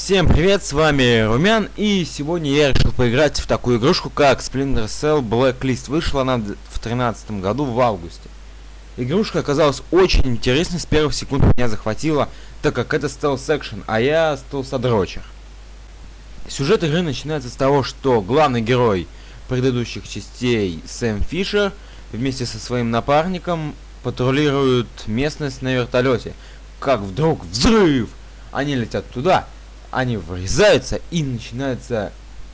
Всем привет, с вами Румян, и сегодня я решил поиграть в такую игрушку, как Splinter Cell Blacklist. Вышла она в 2013 году в августе. Игрушка оказалась очень интересной, с первых секунд меня захватила, так как это стелс-экшен, а я стелсодрочер. Сюжет игры начинается с того, что главный герой предыдущих частей Сэм Фишер вместе со своим напарником патрулируют местность на вертолете. Как вдруг взрыв! Они летят туда, они врезаются и начинается...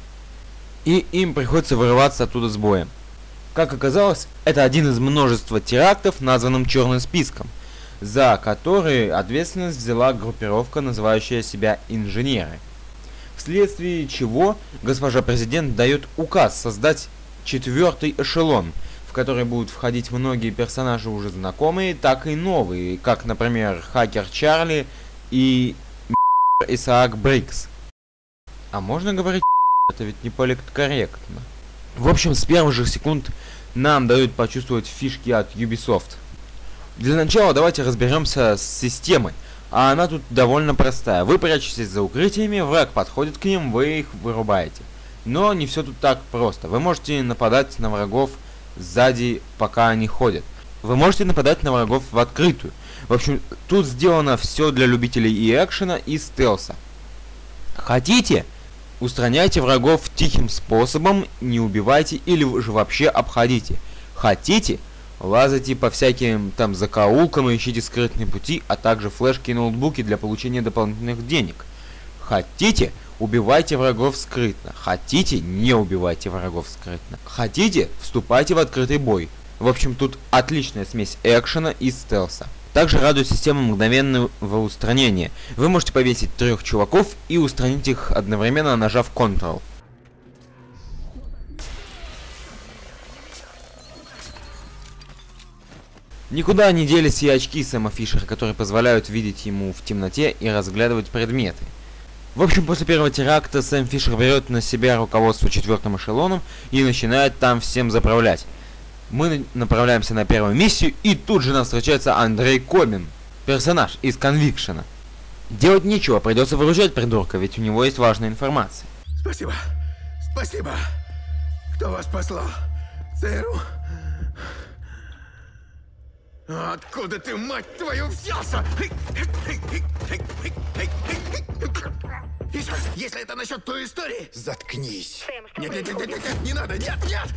И им приходится вырываться оттуда с боем. Как оказалось, это один из множества терактов, названным черным списком, за который ответственность взяла группировка, называющая себя инженеры. Вследствие чего госпожа президент дает указ создать 4-й эшелон, в который будут входить многие персонажи уже знакомые, так и новые, как, например, Хакер Чарли и Исаак Брикс. А можно говорить это ведь не политкорректно. В общем, с первых же секунд нам дают почувствовать фишки от Ubisoft. Для начала давайте разберемся с системой. А она тут довольно простая. Вы прячетесь за укрытиями, враг подходит к ним, вы их вырубаете. Но не все тут так просто. Вы можете нападать на врагов сзади, пока они ходят. Вы можете нападать на врагов в открытую. В общем, тут сделано все для любителей и экшена, и стелса. Хотите? Устраняйте врагов тихим способом, не убивайте или же вообще обходите. Хотите? Лазайте по всяким там закоулкам и ищите скрытные пути, а также флешки и ноутбуки для получения дополнительных денег. Хотите? Убивайте врагов скрытно. Хотите? Не убивайте врагов скрытно. Хотите? Вступайте в открытый бой. В общем, тут отличная смесь экшена и стелса. Также радует система мгновенного устранения. Вы можете повесить 3 чуваков и устранить их одновременно, нажав Ctrl. Никуда не делись и очки Сэма Фишера, которые позволяют видеть ему в темноте и разглядывать предметы. В общем, после первого теракта Сэм Фишер берет на себя руководство 4-м эшелоном и начинает там всем заправлять. Мы направляемся на первую миссию, и тут же нам встречается Андрей Кобин, персонаж из Конвикшена. Делать нечего, придется выручать придурка, ведь у него есть важная информация. Спасибо. Спасибо. Кто вас послал? ЦРУ? Откуда ты, мать твою, взялся? Фишер, если это насчет той истории... Заткнись. Нет, не надо, нет.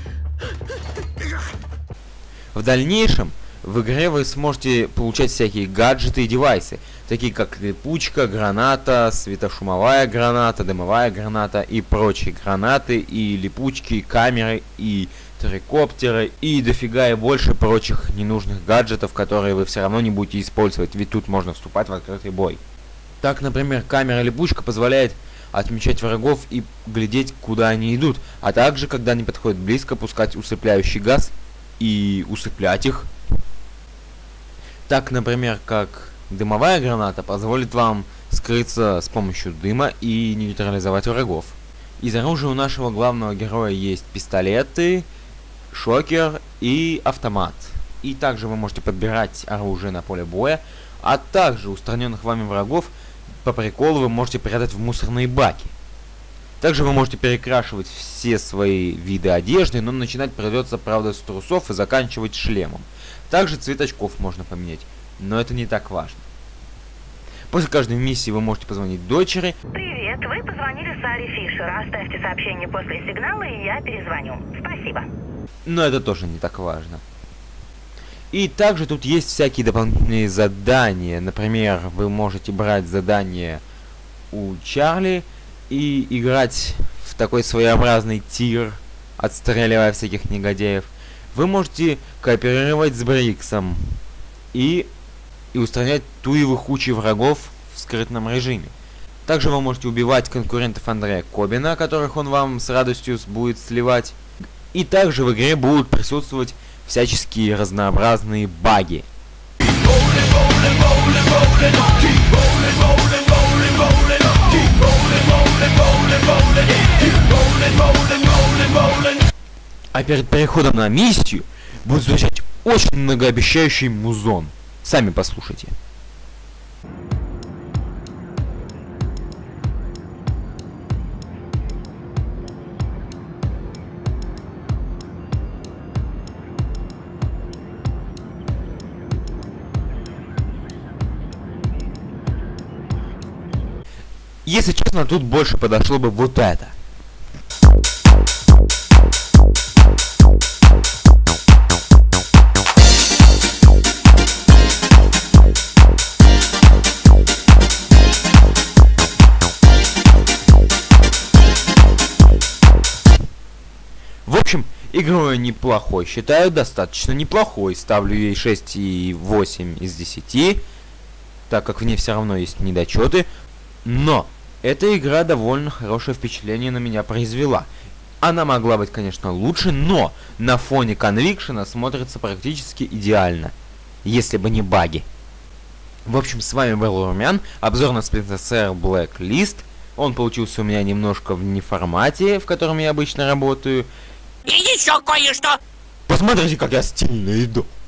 В дальнейшем в игре вы сможете получать всякие гаджеты и девайсы, такие как липучка, граната, светошумовая граната, дымовая граната и прочие гранаты, и липучки, и камеры, и трикоптеры, и дофига и больше прочих ненужных гаджетов, которые вы все равно не будете использовать, ведь тут можно вступать в открытый бой. Так, например, камера-липучка позволяет отмечать врагов и глядеть, куда они идут, а также, когда они подходят близко, пускать усыпляющий газ и усыплять их. Так, например, как дымовая граната позволит вам скрыться с помощью дыма и нейтрализовать врагов. Из оружия у нашего главного героя есть пистолеты, шокер и автомат. И также вы можете подбирать оружие на поле боя, а также устраненных вами врагов по приколу вы можете прятать в мусорные баки. Также вы можете перекрашивать все свои виды одежды, но начинать придется, правда, с трусов и заканчивать шлемом. Также цвет очков можно поменять, но это не так важно. После каждой миссии вы можете позвонить дочери. Привет, вы позвонили Саре Фишер. Оставьте сообщение после сигнала, и я перезвоню. Спасибо. Но это тоже не так важно. И также тут есть всякие дополнительные задания. Например, вы можете брать задания у Чарли и играть в такой своеобразный тир, отстреливая всяких негодяев. Вы можете кооперировать с Бриксом и устранять туевых кучи врагов в скрытном режиме. Также вы можете убивать конкурентов Андрея Кобина, которых он вам с радостью будет сливать. И также в игре будут присутствовать всяческие разнообразные баги. А перед переходом на миссию будет звучать очень многообещающий музон. Сами послушайте. Если честно, тут больше подошло бы вот это. В общем, игру я неплохой считаю, достаточно неплохой. Ставлю ей 6,8 из 10, так как в ней все равно есть недочеты. Но эта игра довольно хорошее впечатление на меня произвела. Она могла быть, конечно, лучше, но на фоне Conviction смотрится практически идеально, если бы не баги. В общем, с вами был Румян, обзор на Splinter Cell Blacklist. Он получился у меня немножко в неформате, в котором я обычно работаю. И еще кое-что! Посмотрите, как я стильно иду.